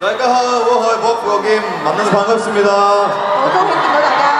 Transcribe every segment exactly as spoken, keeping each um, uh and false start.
大家好，我係博國劍， 만나서 반갑습니다。 好高興見到大家。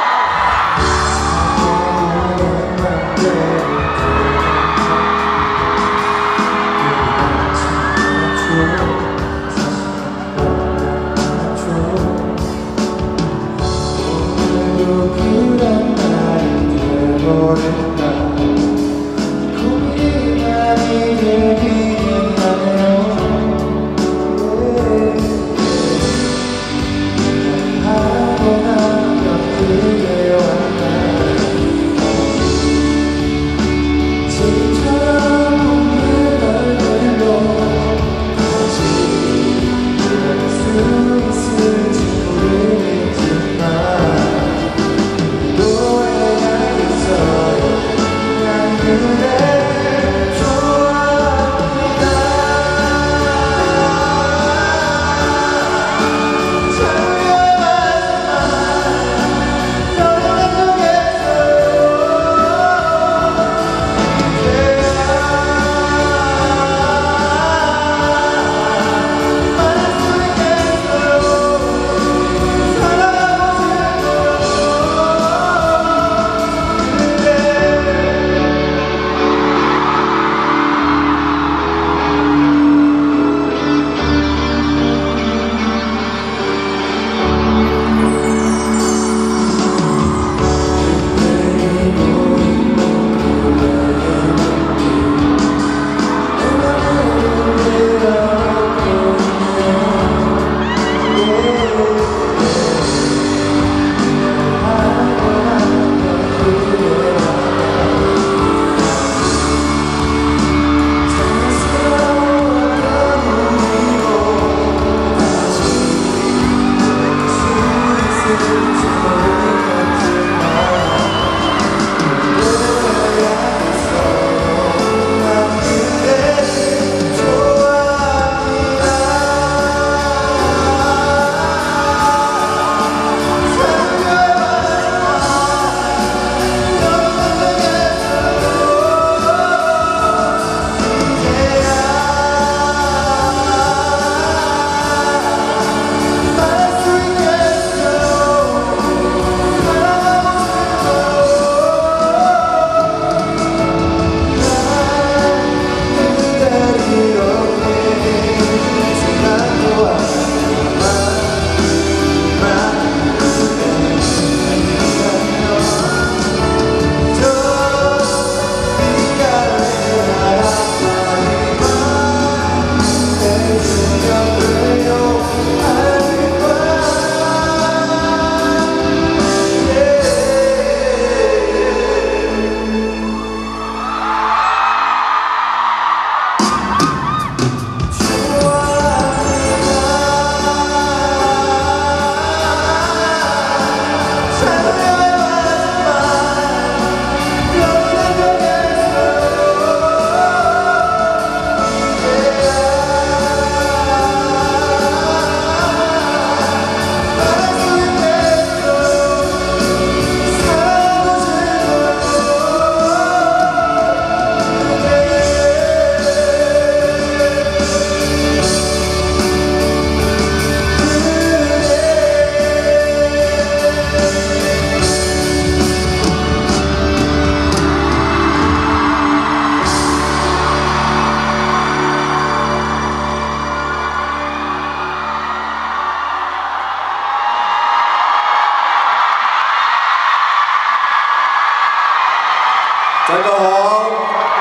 大家好，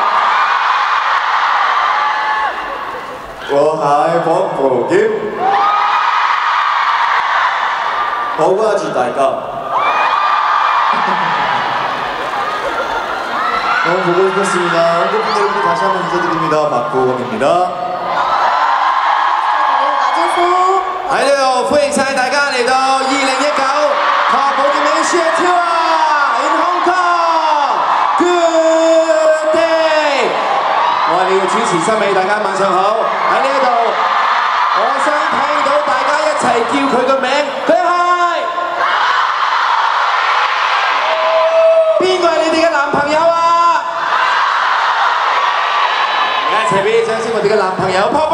我係博國劍，好掛住大家。너무 보고 싶었습니다. 한국분들 여러분 다시 한번 인사드립니다. 박보검입니다. 喺呢度歡迎晒大家嚟到二零一九學寶劍美雪跳啊 in Hong Kong。Good day， 我係你嘅主持森美，大家晚上好。喺呢度，我想聽到大家一齊叫佢個名，佢係邊個係你哋嘅男朋友啊？而家一齊俾啲掌聲我哋嘅男朋友。